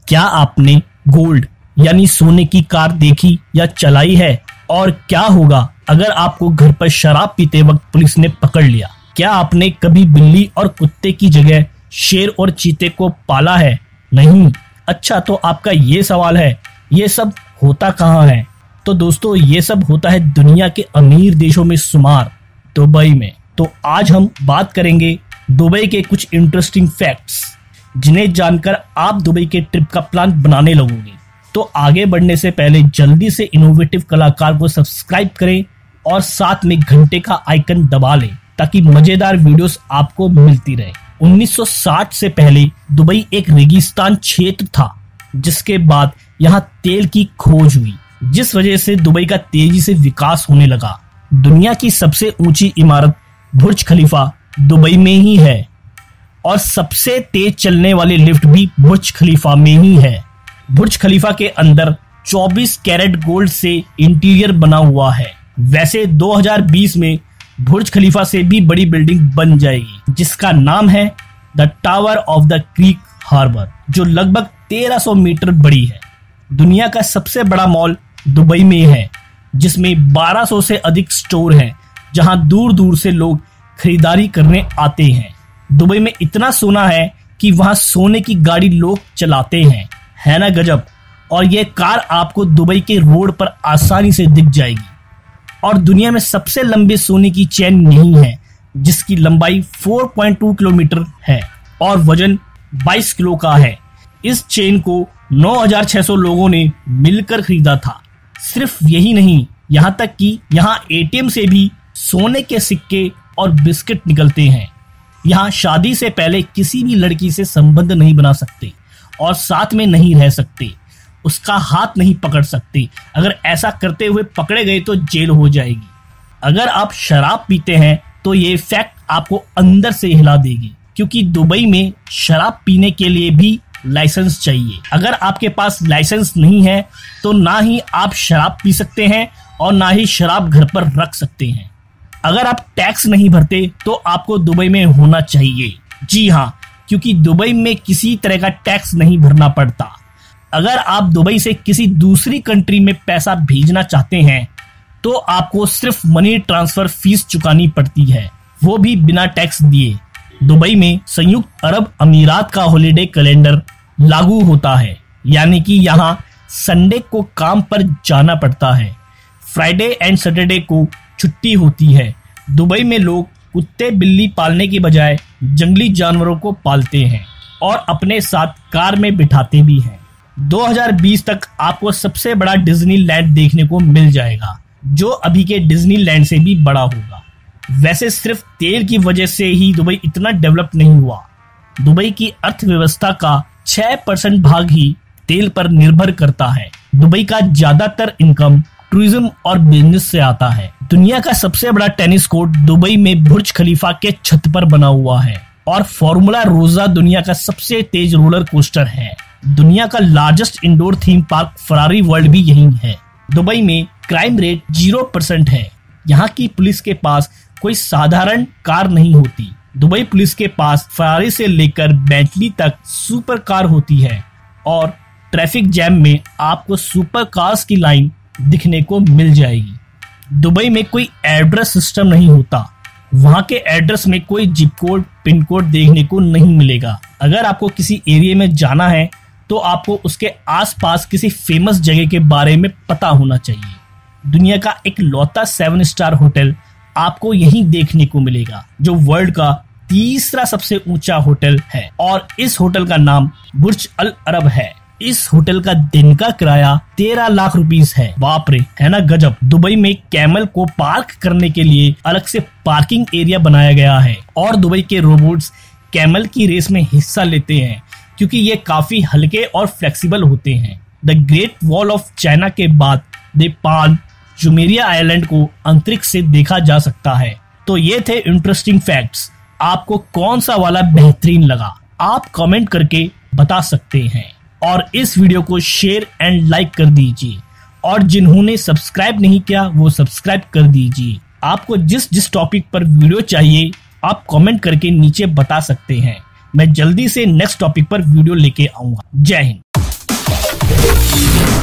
क्या आपने गोल्ड यानी सोने की कार देखी या चलाई है? और क्या होगा अगर आपको घर पर शराब पीते वक्त पुलिस ने पकड़ लिया? क्या आपने कभी बिल्ली और कुत्ते की जगह शेर और चीते को पाला है? नहीं। अच्छा, तो आपका ये सवाल है, ये सब होता कहाँ है? तो दोस्तों, ये सब होता है दुनिया के अमीर देशों में शुमार दुबई में। तो आज हम बात करेंगे दुबई के कुछ इंटरेस्टिंग फैक्ट्स, जिन्हें जानकर आप दुबई के ट्रिप का प्लान बनाने लगोगे। तो आगे बढ़ने से पहले जल्दी से इनोवेटिव कलाकार को सब्सक्राइब करें और साथ में घंटे का आइकन दबा लें ताकि मजेदार वीडियोस आपको मिलती रहे। 1960 से पहले दुबई एक रेगिस्तान क्षेत्र था, जिसके बाद यहाँ तेल की खोज हुई, जिस वजह से दुबई का तेजी से विकास होने लगा। दुनिया की सबसे ऊंची इमारत बुर्ज खलीफा दुबई में ही है और सबसे तेज चलने वाले लिफ्ट भी बुर्ज खलीफा में ही है। बुर्ज खलीफा के अंदर 24 कैरेट गोल्ड से इंटीरियर बना हुआ है। वैसे 2020 में बुर्ज खलीफा से भी बड़ी बिल्डिंग बन जाएगी, जिसका नाम है the tower of the creek harbour, जो लगभग 1300 मीटर बड़ी है। दुनिया का सबसे बड़ा मॉल दुबई में है, जिसमें 1200 से अधिक स्टोर हैं, जहां दूर दूर से लोग खरीदारी करने आते हैं। दुबई में इतना सोना है कि वहां सोने की गाड़ी लोग चलाते हैं, है ना गजब। और ये कार आपको दुबई के रोड पर आसानी से दिख जाएगी। और दुनिया में सबसे लंबे सोने की चेन यही है, जिसकी लंबाई 4.2 किलोमीटर है और वजन 22 किलो का है। इस चेन को 9600 लोगों ने मिलकर खरीदा था। सिर्फ यही नहीं, यहाँ तक कि यहाँ एटीएम से भी सोने के सिक्के और बिस्किट निकलते हैं। यहाँ शादी से पहले किसी भी लड़की से संबंध नहीं बना सकते और साथ में नहीं रह सकते, उसका हाथ नहीं पकड़ सकते। अगर ऐसा करते हुए पकड़े गए तो जेल हो जाएगी। अगर आप शराब पीते हैं तो ये फैक्ट आपको अंदर से हिला देगी, क्योंकि दुबई में शराब पीने के लिए भी लाइसेंस चाहिए। अगर आपके पास लाइसेंस नहीं है तो ना ही आप शराब पी सकते हैं और ना ही शराब घर पर रख सकते हैं। अगर आप टैक्स नहीं भरते तो आपको दुबई में होना चाहिए। जी हाँ, क्योंकि दुबई में किसी तरह का टैक्स नहीं भरना पड़ता। अगर आप दुबई से किसी दूसरी कंट्री में पैसा भेजना चाहते हैं तो आपको सिर्फ मनी ट्रांसफर फीस चुकानी पड़ती है, वो भी बिना टैक्स दिए। दुबई में संयुक्त अरब अमीरात का हॉलिडे कैलेंडर लागू होता है, यानी कि यहाँ संडे को काम पर जाना पड़ता है। फ्राइडे एंड सैटरडे को छुट्टी होती है। दुबई में लोग कुत्ते बिल्ली पालने की बजाय जंगली जानवरों को पालते हैं और अपने साथ कार में बिठाते भी हैं। 2020 तक आपको सबसे बड़ा डिज्नीलैंड देखने को मिल जाएगा, जो अभी के डिज्नीलैंड से भी बड़ा होगा। वैसे सिर्फ तेल की वजह से ही दुबई इतना डेवलप नहीं हुआ। दुबई की अर्थव्यवस्था का 6% भाग ही तेल पर निर्भर करता है। दुबई का ज्यादातर इनकम टूरिज्म और बिजनेस से आता है। दुनिया का सबसे बड़ा टेनिस कोर्ट दुबई में बुर्ज खलीफा के छत पर बना हुआ है और फॉर्मूला रोजा दुनिया का सबसे तेज रोलर कोस्टर है। दुनिया का largest indoor theme park Ferrari world भी यही है। दुबई में क्राइम रेट 0% है। यहाँ की पुलिस के पास कोई साधारण कार नहीं होती। दुबई पुलिस के पास फरारी से लेकर बेंटली तक सुपर कार होती है और ट्रैफिक जैम में आपको सुपर कार्स की लाइन दिखने को मिल जाएगी। दुबई में कोई एड्रेस सिस्टम नहीं होता। वहाँ के एड्रेस में कोई जिप कोड, पिन कोड देखने को नहीं मिलेगा। अगर आपको किसी एरिया में जाना है तो आपको उसके आसपास किसी फेमस जगह के बारे में पता होना चाहिए। दुनिया का एक लौता 7 स्टार होटल आपको यहीं देखने को मिलेगा, जो वर्ल्ड का तीसरा सबसे ऊंचा होटल है और इस होटल का नाम बुर्ज अल अरब है। इस होटल का दिन का किराया 13 लाख रुपीस है। बाप रे, है ना गजब। दुबई में कैमल को पार्क करने के लिए अलग से पार्किंग एरिया बनाया गया है और दुबई के रोबोट्स कैमल की रेस में हिस्सा लेते हैं, क्योंकि ये काफी हल्के और फ्लेक्सिबल होते हैं। The great wall of China के बाद नेपाल जुमेरिया आइलैंड को अंतरिक्ष से देखा जा सकता है। तो ये थे इंटरेस्टिंग फैक्ट्स। आपको कौन सा वाला बेहतरीन लगा, आप कमेंट करके बता सकते हैं और इस वीडियो को शेयर एंड लाइक कर दीजिए और जिन्होंने सब्सक्राइब नहीं किया वो सब्सक्राइब कर दीजिए। आपको जिस टॉपिक पर वीडियो चाहिए आप कमेंट करके नीचे बता सकते हैं। मैं जल्दी से नेक्स्ट टॉपिक पर वीडियो लेके आऊंगा। जय हिंद। है।